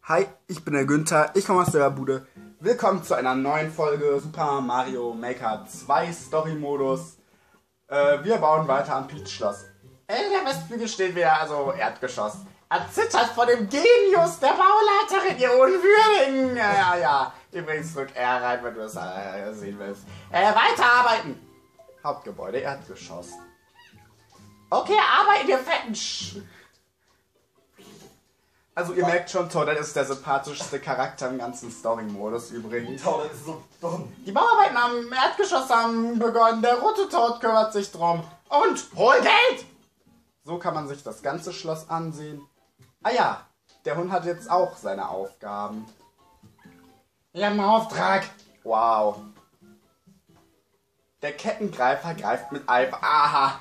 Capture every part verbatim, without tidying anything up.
Hi, ich bin der Günther, ich komme aus der Bude. Willkommen zu einer neuen Folge Super Mario Maker zwei Story-Modus. Äh, wir bauen weiter am Peach Schloss. Äh, der Westflügel steht wieder, also Erdgeschoss. Er zittert vor dem Genius der Bauleiterin, ihr Unwürdigen. Ja, ja, ja. Übrigens drück R rein, wenn du es äh, sehen willst. Äh, weiterarbeiten. Hauptgebäude, Erdgeschoss. Okay, arbeiten, ihr fetten Sch... Also ihr merkt schon, Toadette ist der sympathischste Charakter im ganzen Story-Modus übrigens. Toadette ist so dumm. Die Bauarbeiten am Erdgeschoss haben begonnen, der rote Toad kümmert sich drum. Und hol Geld! So kann man sich das ganze Schloss ansehen. Ah ja, der Hund hat jetzt auch seine Aufgaben. Ich habe einen Auftrag. Wow. Der Kettengreifer greift mit Eifer. Aha.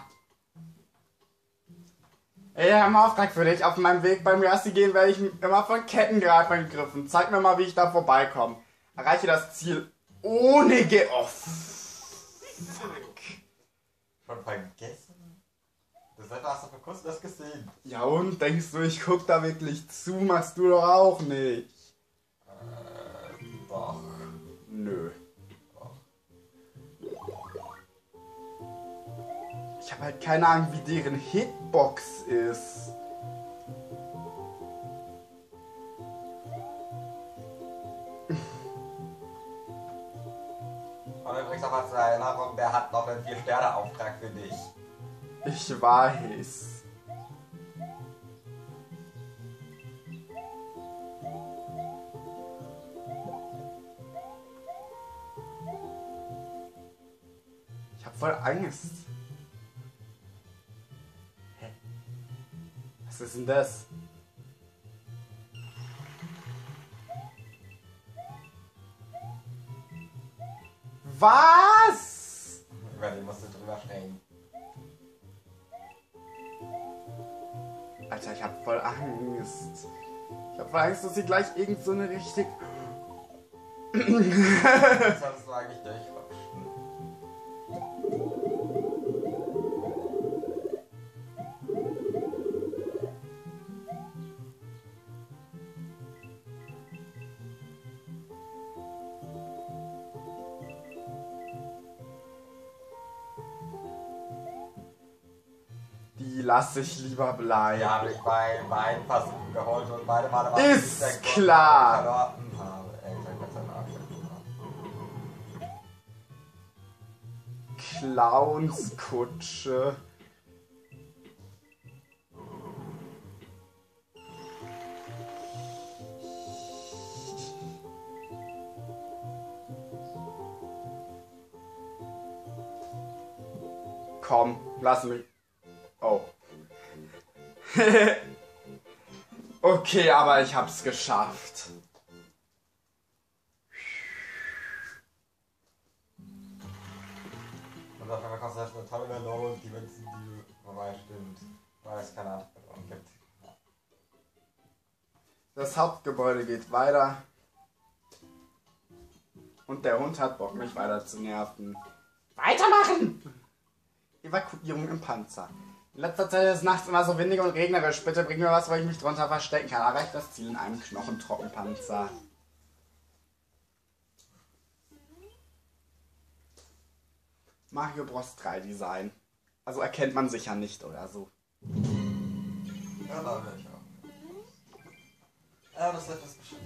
Ich habe einen Auftrag für dich. Auf meinem Weg beim Gassi gehen werde ich immer von Kettengreifern gegriffen. Zeig mir mal, wie ich da vorbeikomme. Erreiche das Ziel ohne Ge... Oh, fuck. Schon vergessen? Das Wetter hast du vor kurzem das gesehen. Ja und? Denkst du, ich guck da wirklich zu? Machst du doch auch nicht. Äh, doch. Nö. Doch. Ich habe halt keine Ahnung, wie deren Hitbox ist. Und übrigens noch mal zur Erinnerung, der hat noch einen vier Sterne Auftrag für dich. Ich weiß. Ich hab voll Angst. Hä? Was ist denn das? Was? Über den musst du drüber springen. Alter, ich hab voll Angst. Ich hab voll Angst, dass sie gleich irgend so eine richtig... Das solltest du eigentlich durchrutschen. Die lasse ich lieber bleiben. Die habe ich bei beiden Versuchen geholt und beide Male waren Ist nicht der Grund, klar. warum ich verloren habe. Ey, ich sag, was für ein Arschloch. Clownskutsche. Komm, lass mich. Oh. Okay, aber ich hab's geschafft. Und auf einmal kostet das eine tolle Melone, die Münzen, die vorbei stimmt. Weil es keine Antwort gibt. Das Hauptgebäude geht weiter. Und der Hund hat Bock, mich weiter zu nerven. Weitermachen! Evakuierung im Panzer. In letzter Zeit ist es nachts immer so windig und regnerisch. Bitte bring mir was, wo ich mich drunter verstecken kann. Erreicht das Ziel in einem Knochentrockenpanzer. Mario Bros. drei Design. Also erkennt man sich ja nicht oder so. Ja, da will ich auch. Ja, das wird das bestimmt.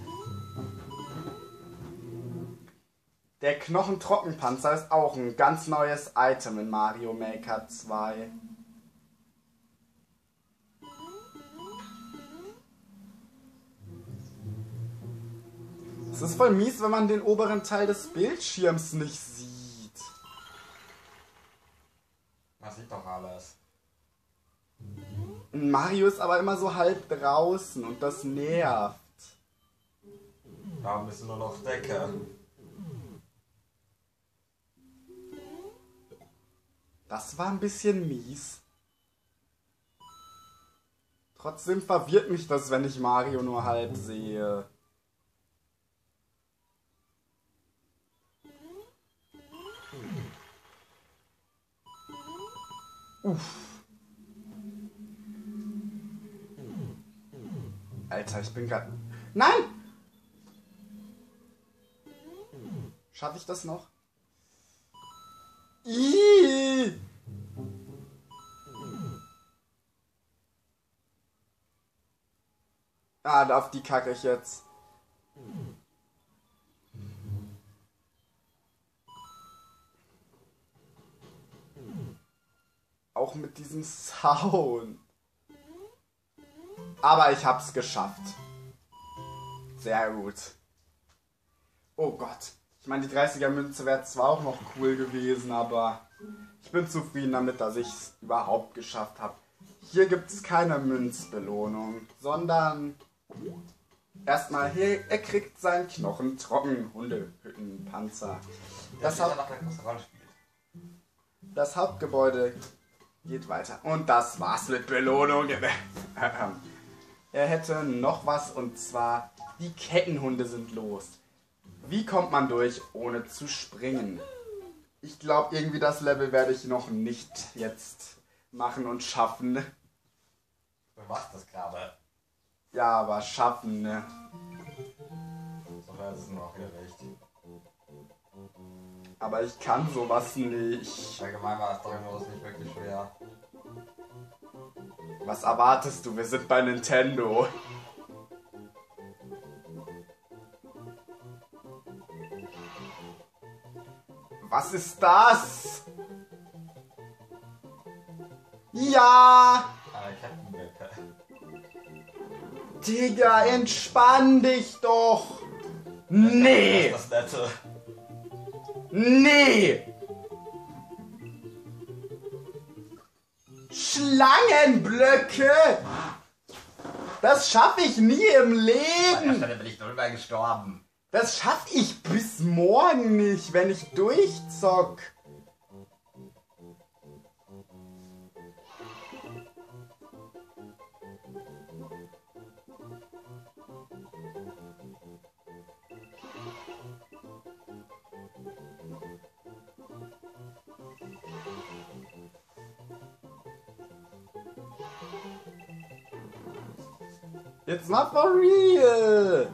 Der Knochentrockenpanzer ist auch ein ganz neues Item in Mario Maker zwei. Es ist voll mies, wenn man den oberen Teil des Bildschirms nicht sieht. Man sieht doch alles. Mario ist aber immer so halb draußen und das nervt. Darum bist du nur noch Decke. Das war ein bisschen mies. Trotzdem verwirrt mich das, wenn ich Mario nur halb sehe. Uff. Alter, ich bin grad... Nein! Schaffe ich das noch? Ihhh. Ah, auf die kacke ich jetzt. Auch mit diesem Sound. Aber ich hab's geschafft. Sehr gut. Oh Gott. Ich meine, die dreißiger Münze wäre zwar auch noch cool gewesen, aber ich bin zufrieden damit, dass ich es überhaupt geschafft habe. Hier gibt es keine Münzbelohnung, sondern erstmal hier, er kriegt seinen Knochen trocken, Hundehüttenpanzer. Das, Haupt das Hauptgebäude geht weiter. Und das war's mit Belohnungen. Er hätte noch was, und zwar die Kettenhunde sind los. Wie kommt man durch, ohne zu springen? Ich glaube, irgendwie das Level werde ich noch nicht jetzt machen und schaffen. Du machst das gerade. Ja, aber schaffen, ne? So weit ist es noch wieder recht. Aber ich kann sowas nicht. Allgemein war das Story-Modus nicht wirklich schwer. Was erwartest du? Wir sind bei Nintendo. Was ist das? Ja! Eine Kettenwette. Digga, entspann dich doch! Nee! Das ist das Nette. Nee! Schlangenblöcke! Das schaffe ich nie im An der Leben! Stelle bin ich drüber gestorben. Das schaffe ich bis morgen nicht, wenn ich durchzock. It's not for real!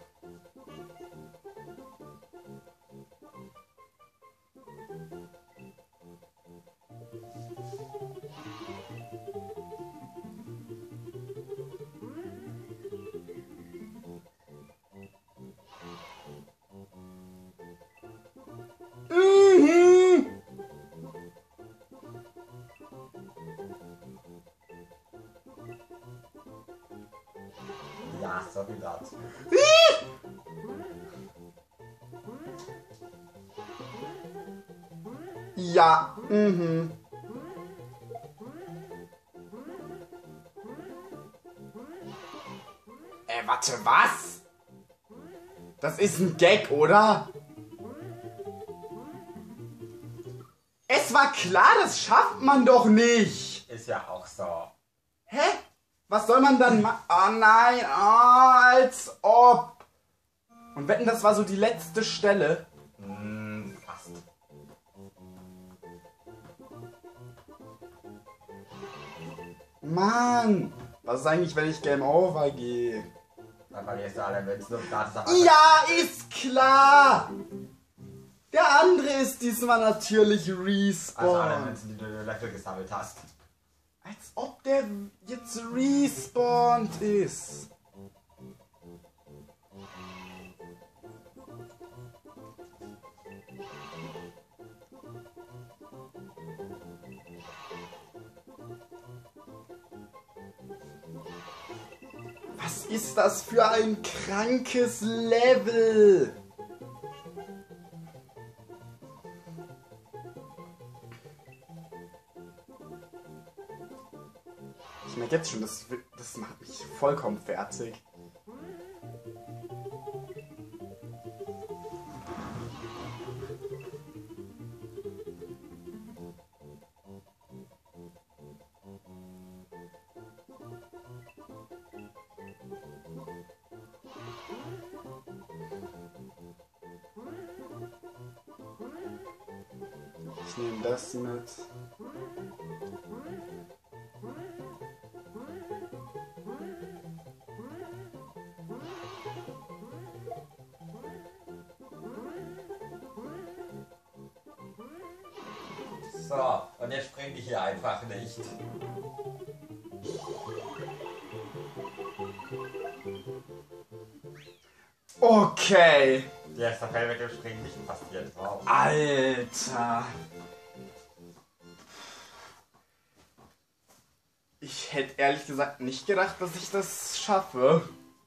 Mhm. Ja, so wie das. Ja, mhm. Äh, warte, was? Das ist ein Gag, oder? Es war klar, das schafft man doch nicht. Ist ja auch so. Hä? Was soll man dann machen? Oh nein, oh, als ob. Und wetten, das war so die letzte Stelle. Hm, fast. Mann, was ist eigentlich, wenn ich Game Over gehe? Dann verlierst du alle Münzen und startest auf einmal. Ja, ist klar. Der andere ist diesmal natürlich Respawn. Also alle Münzen, die du in der Level gesammelt hast. Als ob der jetzt respawned ist. Was ist das für ein krankes Level? Ich merke jetzt schon, das, das macht mich vollkommen fertig. Ich nehme das mit. So, und jetzt springe ich hier einfach nicht. Okay. Der ist Fall mit dem Springen nicht passiert drauf. Alter. Ich hätte ehrlich gesagt nicht gedacht, dass ich das schaffe.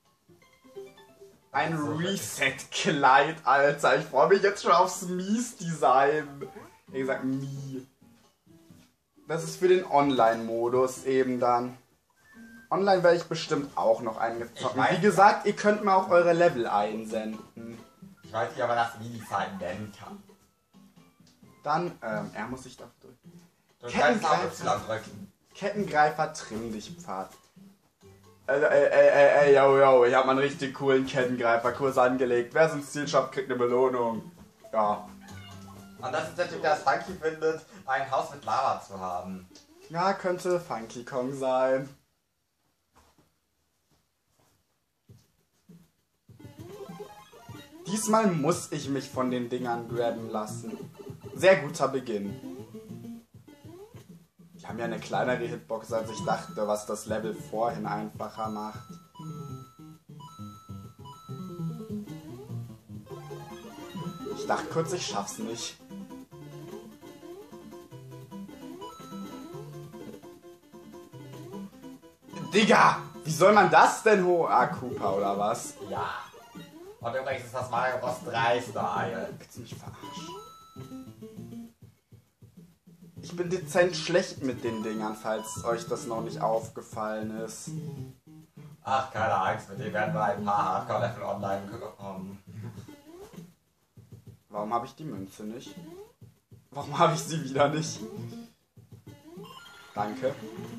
Ein Reset-Kleid, Alter. Ich freue mich jetzt schon aufs Mies-Design. Wie gesagt, Mii. Das ist für den Online-Modus eben dann. Online werde ich bestimmt auch noch eingezogen. Wie gesagt, ihr könnt mir auch eure Level einsenden. Ich weiß nicht, ob man das Mii-Design nennen kann. Dann, ähm, er muss sich da drücken. Du kannst auch Y drücken. Kettengreifer, trimm dich, Pfad. Ey, ey, ey, ey, ey, yo, yo, ich hab mal einen richtig coolen Kettengreifer-Kurs angelegt. Wer es ins Ziel schafft, kriegt eine Belohnung. Ja. Und das ist natürlich, das Funky findet, ein Haus mit Lava zu haben. Ja, könnte Funky Kong sein. Diesmal muss ich mich von den Dingern grabben lassen. Sehr guter Beginn. Die haben ja eine kleinere Hitbox, als ich dachte, was das Level vorhin einfacher macht. Ich dachte kurz, ich schaff's nicht. Digga! Wie soll man das denn hoch... Ah, Koopa oder was? Ja. Und übrigens ist das Mario Bros. drei Style. Willst du mich verarschen? Ich bin dezent schlecht mit den Dingern, falls euch das noch nicht aufgefallen ist. Ach, keine Angst, mit dem werden wir ein paar Hardcore-Level online bekommen. Warum habe ich die Münze nicht? Warum habe ich sie wieder nicht? Danke.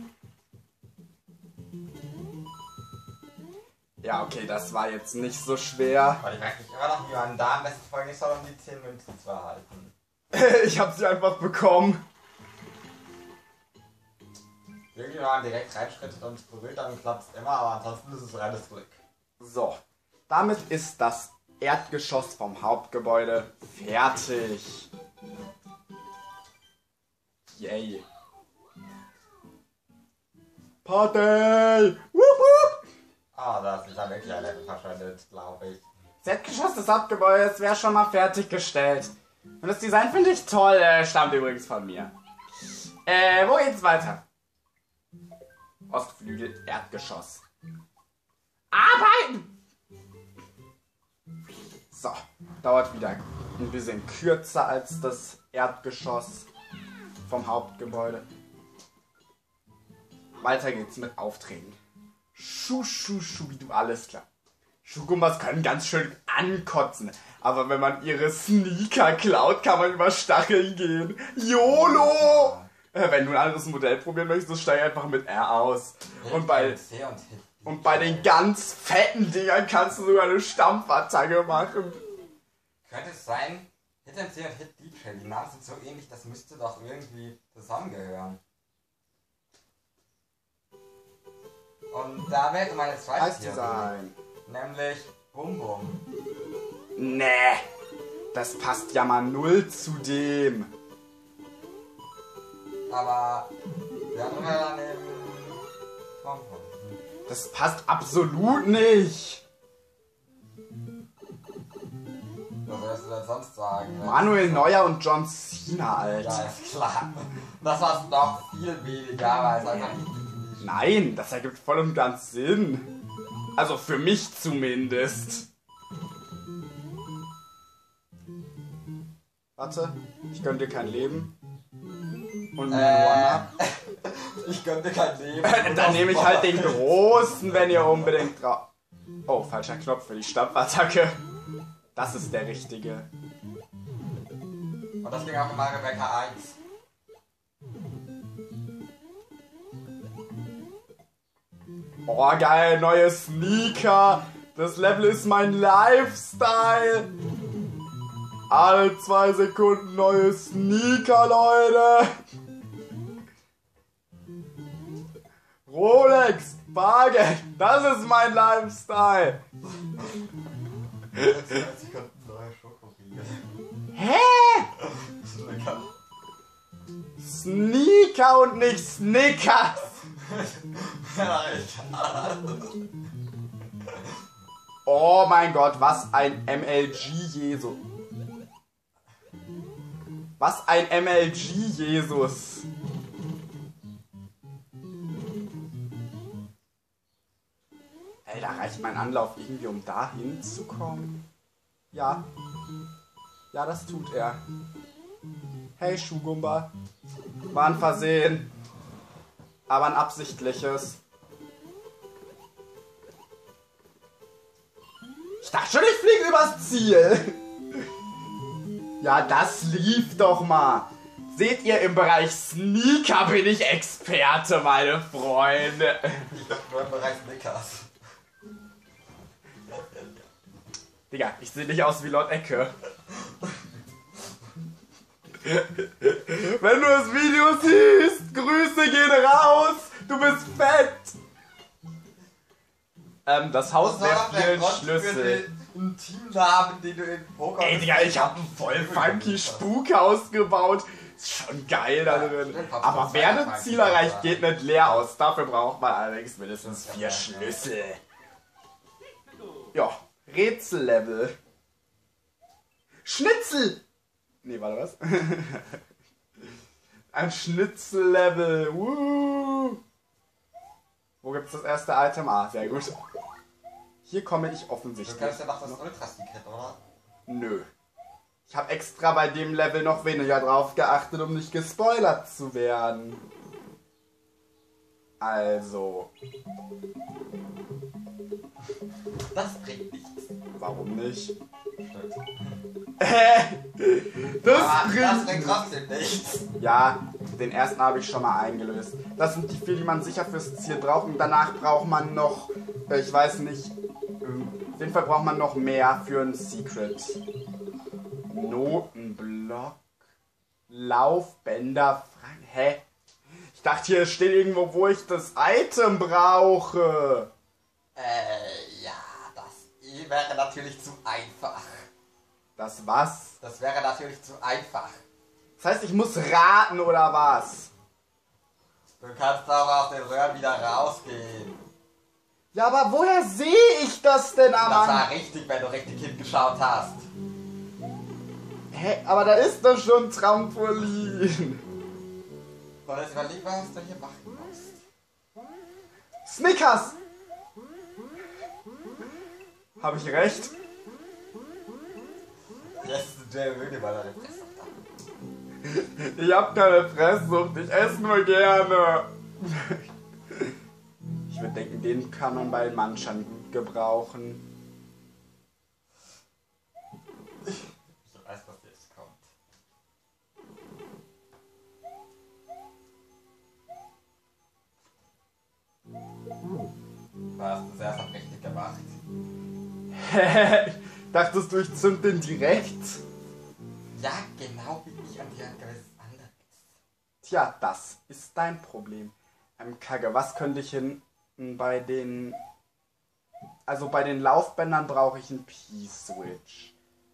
Ja, okay, das war jetzt nicht so schwer. Und ich weiß nicht immer noch, wie man da am besten vorgehen soll, um die zehn Münzen zu erhalten. Ich habe sie einfach bekommen. Irgendwie, wenn man direkt reinschrittet und es berührt, dann klappt es immer, aber ansonsten ist es reines Glück. So, damit ist das Erdgeschoss vom Hauptgebäude fertig. Yay. Party! Wupp, wupp. Ah, da ist ja wirklich ein Level verschwendet, glaube ich. Das Erdgeschoss des Hauptgebäudes wäre schon mal fertiggestellt. Und das Design finde ich toll, äh, stammt übrigens von mir. Äh, wo geht's weiter? Ostflügel, Erdgeschoss. Arbeiten! So, dauert wieder ein bisschen kürzer als das Erdgeschoss vom Hauptgebäude. Weiter geht's mit Aufträgen. Schu, schu, schubidu, alles klar. Schugumbas können ganz schön ankotzen, aber wenn man ihre Sneaker klaut, kann man über Stacheln gehen. YOLO! Äh, wenn du ein anderes Modell probieren möchtest, steig einfach mit R aus. Und bei, und bei den ganz fetten Dingern kannst du sogar eine Stampfattacke machen. Könnte es sein, Hit M C und Hit Deep Shell, die Namen sind so ähnlich, das müsste doch irgendwie zusammengehören. Und da wäre meine zweite Theorie, nämlich Bum Bum. Nee, das passt ja mal null zu dem. Aber wir haben immer dann im Bum Bum. Das passt absolut nicht. Was würdest du denn sonst sagen? Manuel Neuer und John Cena, Alter. Ja, ist klar. Das war noch viel weniger, weil es einfach nicht... Nein, das ergibt voll und ganz Sinn. Also für mich zumindest. Warte, ich gönn dir kein Leben. Und mir Äh. ein One-Up. Ich könnte kein Leben. Dann nehme ich halt den großen, wenn ihr unbedingt drauf... Oh, falscher Knopf für die Stampfattacke. Das ist der richtige. Und das ging auch in Mario Maker eins. Oh, geil, neue Sneaker. Das Level ist mein Lifestyle. Alle zwei Sekunden neue Sneaker, Leute. Rolex, Bargeld, das ist mein Lifestyle. zwanzig Sekunden neue Schokoriegel. Hä? Das ist lecker. Sneaker und nicht Snickers. Oh mein Gott, was ein M L G-Jesus. Was ein M L G-Jesus. Ey, da reicht mein Anlauf irgendwie, um da hinzukommen. Ja. Ja, das tut er. Hey, Schuhgumba. War ein Versehen. Aber ein absichtliches. Ich dachte schon, ich fliege übers Ziel. Ja, das lief doch mal. Seht ihr, im Bereich Sneaker bin ich Experte, meine Freunde. Ich dachte nur im Bereich Snickers. Digga, ich sehe nicht aus wie Lord Ecke. Wenn du das Video siehst, Grüße gehen raus. Du bist fett. Ähm, das Haus der vielen Schlüssel. Ein Teamnamen, den du in Poker. Ey, Digga, ich hab ein voll funky Spukhaus gebaut. Ist schon geil da drin. Aber Werdeziel erreicht geht nicht leer aus. Dafür braucht man allerdings mindestens vier Schlüssel. Ja, Rätsellevel. Schnitzel! Nee, warte, was? Ein Schnitzellevel. Uh. Wo gibt's das erste Item? Ah, sehr gut. Hier komme ich offensichtlich. Du kannst ja noch das Ultra-Secret, oder? Nö. Ich habe extra bei dem Level noch weniger drauf geachtet, um nicht gespoilert zu werden. Also. Das bringt nichts. Warum nicht? Stimmt. das Aber bringt das bringt trotzdem nichts. Ja, den ersten habe ich schon mal eingelöst. Das sind die vier, die man sicher fürs Ziel braucht. Und danach braucht man noch, äh, ich weiß nicht, äh, auf jeden Fall braucht man noch mehr für ein Secret. Notenblock, Laufbänder, Fragen. Hä? Ich dachte, hier steht irgendwo, wo ich das Item brauche. Äh, ja, das wäre natürlich zu einfach. Das was? Das wäre natürlich zu einfach. Das heißt, ich muss raten oder was? Du kannst auch aus den Röhren wieder rausgehen. Ja, aber woher sehe ich das denn am Das Anfang? war richtig, wenn du richtig hingeschaut hast. Hä? Aber da ist doch schon Trampolin. Und jetzt überleg mal, was du hier machen musst. Snickers! Habe ich recht? Jetzt ist der Müde bei deiner Fresse. Ich hab keine Fresssucht, ich esse nur gerne. Ich würde denken, den kann man bei Manchern gut gebrauchen. Ich weiß, was jetzt kommt. Du hast es erst mal richtig gemacht. Hä? Dachtest du, ich zünd den direkt? Ja, genau wie ich an dir ein gewisses anderes. Tja, das ist dein Problem. Ähm, Kacke, was könnte ich hinten bei den... Also bei den Laufbändern brauche ich einen P-Switch.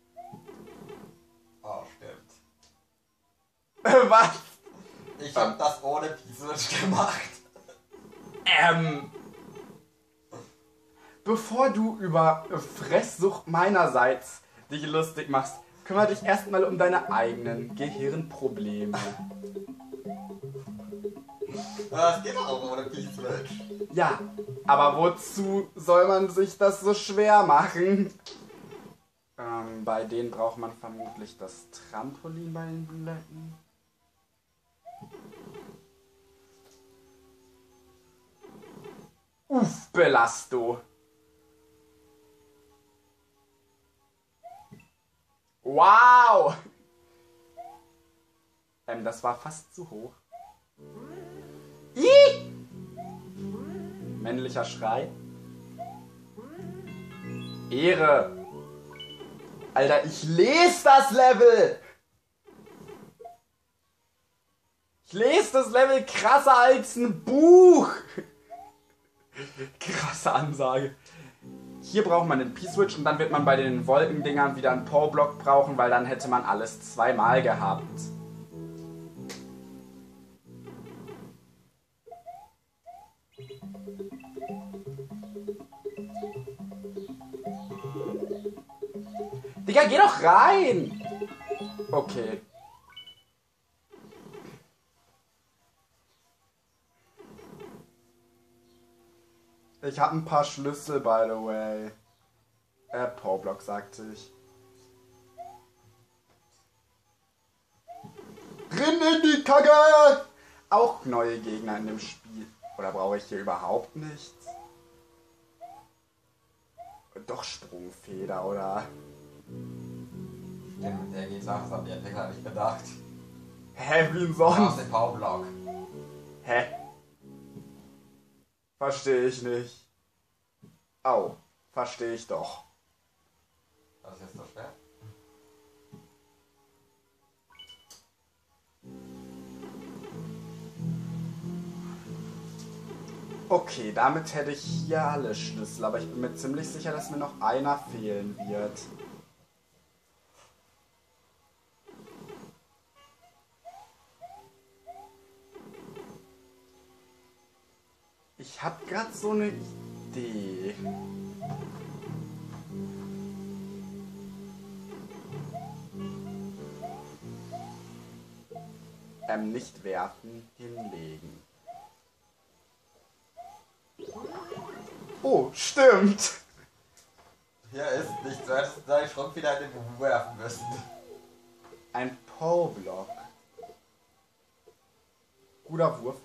Oh, stimmt. Was? Ich hab das ohne P-Switch gemacht. Ähm... Bevor du über Fresssucht meinerseits dich lustig machst, kümmere dich erstmal um deine eigenen Gehirnprobleme. Das geht doch auch ohne P-Switch. Ja, aber wozu soll man sich das so schwer machen? Ähm, bei denen braucht man vermutlich das Trampolin bei den Blöcken. Uff, Belasto. Wow! Ähm, das war fast zu hoch. Ih! Männlicher Schrei. Ehre. Alter, ich lese das Level. Ich lese das Level krasser als ein Buch. Krasse Ansage. Hier braucht man den P-Switch und dann wird man bei den Wolkendingern wieder einen Powerblock brauchen, weil dann hätte man alles zweimal gehabt. Digga, geh doch rein! Okay. Ich habe ein paar Schlüssel, by the way. Äh, Powerblock, sagte ich. Rinn in die Kacke! Auch neue Gegner in dem Spiel. Oder brauche ich hier überhaupt nichts? Doch Sprungfeder, oder? Stimmt, mit der geht's auch, das hab ich Entwickler nicht bedacht. Hä, wie denn Aus sonst? dem Powerblock. Hä? Verstehe ich nicht. Au, verstehe ich doch. Das ist jetzt so schwer. Okay, damit hätte ich hier alle Schlüssel, aber ich bin mir ziemlich sicher, dass mir noch einer fehlen wird. Ich habe gerade so eine Idee. Ähm, nicht werfen, hinlegen. Oh, stimmt. Hier ist nichts, du hättest deinen Schrank wieder in den Buch werfen müssen. Ein Powerblock. Guter Wurf.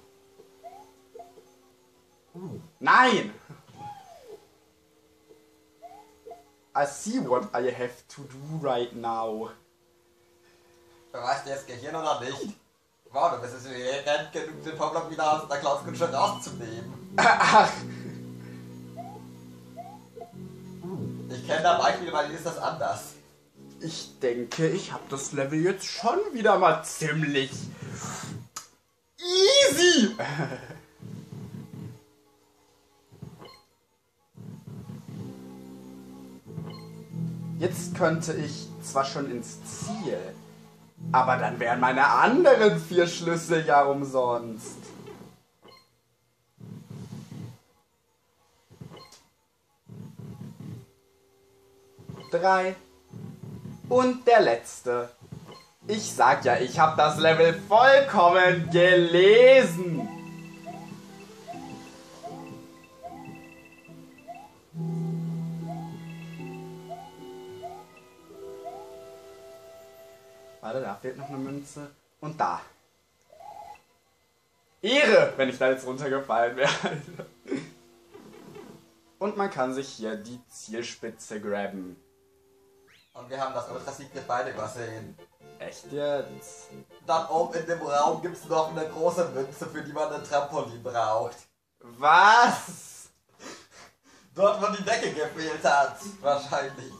Nein! I see what I have to do right now. Beweist dir jetzt Gehirn oder nicht? Wow, du bist es rennt genug, den Powerblock wieder aus der Cloud-Kutsche rauszunehmen. Ach, Ich kenne da Beispiele, weil ist das anders. ich denke, ich habe das Level jetzt schon wieder mal ziemlich easy. Jetzt könnte ich zwar schon ins Ziel, aber dann wären meine anderen vier Schlüssel ja umsonst. Drei. Und der letzte. Ich sag ja, ich habe das Level vollkommen gelesen. Warte, da fehlt noch eine Münze. Und da. Ehre, wenn ich da jetzt runtergefallen wäre. Und man kann sich hier die Zielspitze grabben. Und wir haben das Ultra Secret beide übersehen. Echt jetzt? Dann oben in dem Raum gibt es noch eine große Münze, für die man ein Trampolin braucht. Was? Dort, wo die Decke gefehlt hat. Wahrscheinlich.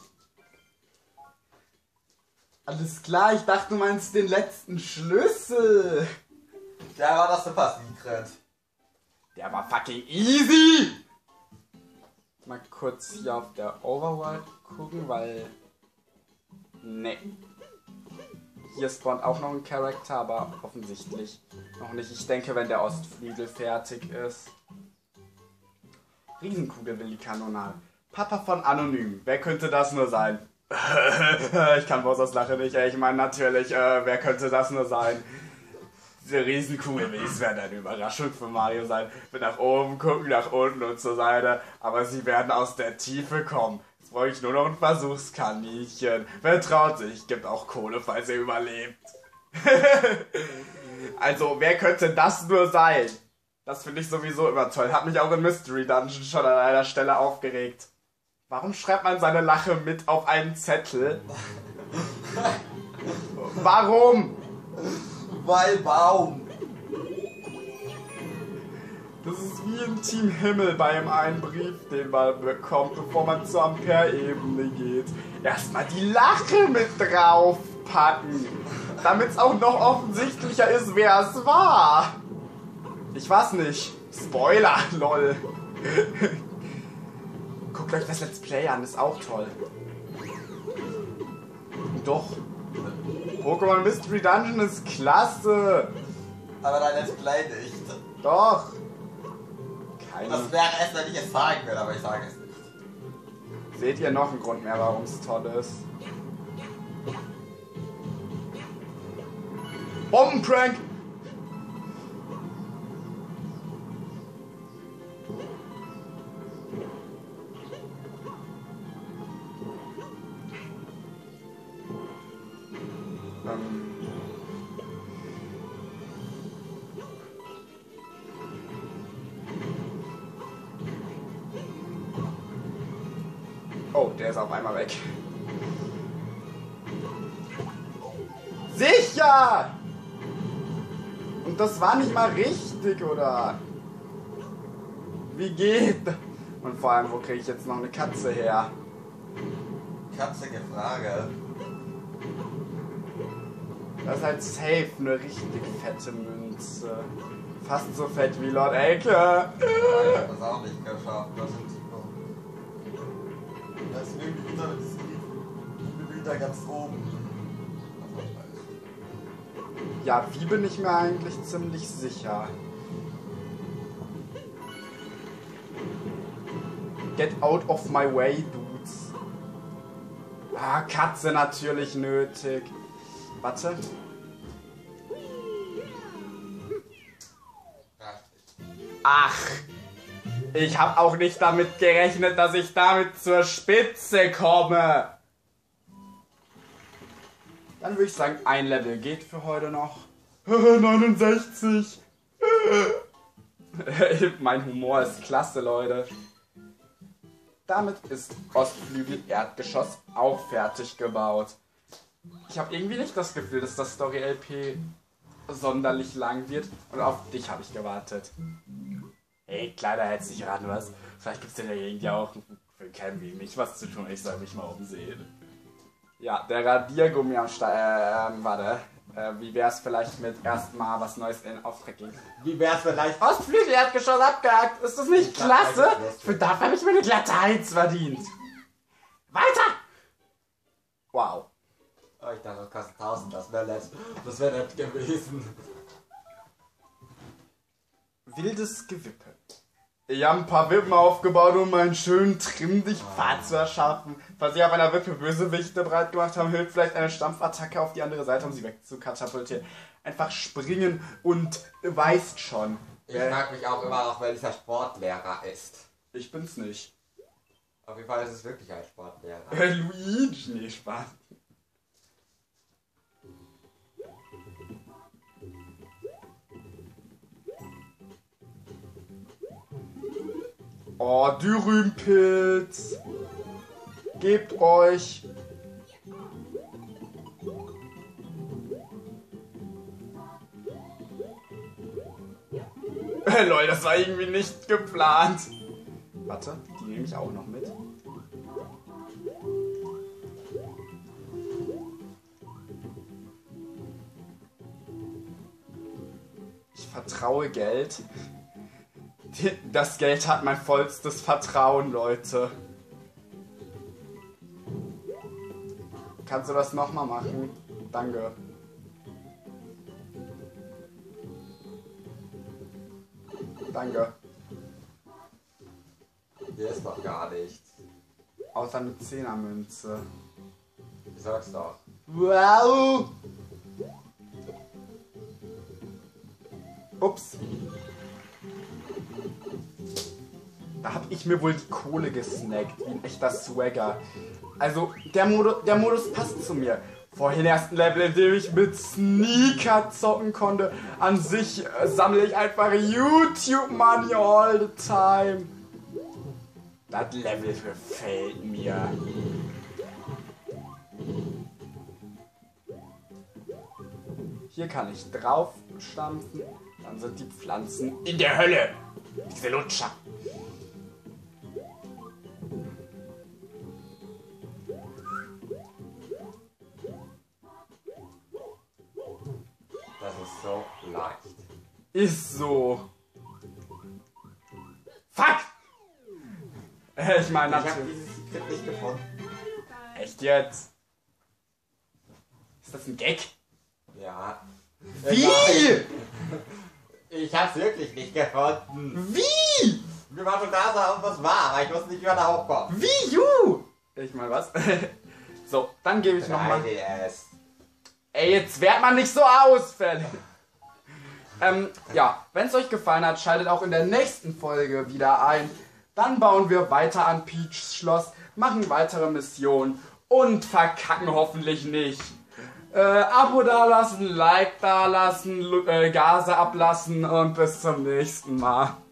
Alles klar, ich dachte, du meinst den letzten Schlüssel. Der war das Super Secret. Der war fucking easy. Mal kurz hier auf der Overworld gucken, weil... Ne. Hier spawnt auch noch ein Charakter, aber offensichtlich noch nicht. Ich denke, wenn der Ostflügel fertig ist. Riesenkugel will die Kanonade. Papa von Anonym. Wer könnte das nur sein? Ich kann Bowsers Lache nicht. Ich meine natürlich, äh, wer könnte das nur sein? Diese Riesenkugel, es wird eine Überraschung für Mario sein. Wird nach oben gucken, nach unten und zur Seite. Aber sie werden aus der Tiefe kommen. Jetzt brauche ich nur noch ein Versuchskaninchen. Wer traut sich? Gibt auch Kohle, falls er überlebt. Also, wer könnte das nur sein? Das finde ich sowieso immer toll. Hat mich auch in Mystery Dungeon schon an einer Stelle aufgeregt. Warum schreibt man seine Lache mit auf einen Zettel? Warum? Weil Baum. Das ist wie im Team Himmel bei einem einen Brief, den man bekommt, bevor man zur Ampere-Ebene geht. Erstmal die Lache mit draufpacken, damit es auch noch offensichtlicher ist, wer es war. Ich weiß nicht. Spoiler, lol. Guckt euch das Let's Play an, ist auch toll. Doch. Pokémon Mystery Dungeon ist klasse. Aber dein Let's Play nicht. Doch. Keine. Das wäre es, wenn ich es sagen will, aber ich sage es nicht. Seht ihr noch einen Grund mehr, warum es toll ist? Bombenprank! Ähm. Oh, der ist auf einmal weg. Sicher! Und das war nicht mal richtig, oder? Wie geht das? Und vor allem, wo kriege ich jetzt noch eine Katze her? Katzige Frage. Das ist halt safe eine richtig fette Münze. Fast so fett wie Lord Elke. Ich hab das auch nicht geschafft. Das sind das ist irgendwie wieder, wieder ganz oben. Ja, wie bin ich mir eigentlich ziemlich sicher? Get out of my way, dudes. Ah, Katze natürlich nötig. Warte. Ach, ich habe auch nicht damit gerechnet, dass ich damit zur Spitze komme. Dann würde ich sagen, ein Level geht für heute noch. neunundsechzig. Mein Humor ist klasse, Leute. Damit ist Ostflügel Erdgeschoss auch fertig gebaut. Ich habe irgendwie nicht das Gefühl, dass das Story-L P sonderlich lang wird. Und auf dich habe ich gewartet. Ey, Kleider hält sich ran, was? Vielleicht gibt es in der Gegend ja auch für Cam wie mich was zu tun. Ich soll mich mal umsehen. Ja, der Radiergummi am Start. Äh, warte. Äh, wie wär's vielleicht mit erstmal was Neues in Auftrag geben? Wie wär's vielleicht? Ostflügel Erdgeschoss abgehakt. Ist das nicht klasse? Für dafür habe ich mir eine glatte Eins verdient. Weiter! Wow. Oh, ich dachte, das kostet tausend, das wäre nett. Das wäre nett gewesen. Wildes Gewippe. Ich habe ein paar Wippen aufgebaut, um einen schönen trimmdicht Pfad zu erschaffen. Falls Sie auf einer Wippe Bösewichte bereit gemacht haben, hilft vielleicht eine Stampfattacke auf die andere Seite, um sie wegzukatapultieren. Einfach springen und weißt schon. Ich frag mich auch immer, auch wer dieser Sportlehrer ist. Ich bin's nicht. Auf jeden Fall ist es wirklich ein Sportlehrer. Äh, Luigi, nee, Spaß. Oh, Dürümpilz. Gebt euch. Lol, das war irgendwie nicht geplant. Warte, die nehme ich auch noch mit. Ich vertraue Geld. Das Geld hat mein vollstes Vertrauen, Leute. Kannst du das nochmal machen? Danke. Danke. Hier ist doch gar nichts. Außer eine Zehnermünze. Ich sag's doch. Wow! Ups. Da hab ich mir wohl die Kohle gesnackt, wie ein echter Swagger. Also, der, Modu der Modus passt zu mir. Vorhin erst ein Level, in dem ich mit Sneaker zocken konnte. An sich äh, sammle ich einfach YouTube Money all the time. Das Level gefällt mir. Hier kann ich drauf stampfen. Dann sind die Pflanzen in der Hölle. Diese Lutscher. Das ist so leicht. Ist so. Fuck! Äh, ich meine Ich habe natürlich. dieses Secret nicht gefunden. Echt jetzt? Ist das ein Gag? Ja. Wie? Ich hab's wirklich nicht gefunden. Wie? Mir war schon klar, dass irgendwas war, aber ich wusste nicht, wie man da hochkommt. Wie, you? Ich meine was? So, dann gebe ich nochmal. drei D S. Ey, jetzt werd man nicht so ausfällig. ähm, ja, wenn es euch gefallen hat, schaltet auch in der nächsten Folge wieder ein. Dann bauen wir weiter an Peachs Schloss, machen weitere Missionen und verkacken hoffentlich nicht. Äh, Abo dalassen, Like dalassen, äh, Gase ablassen und bis zum nächsten Mal.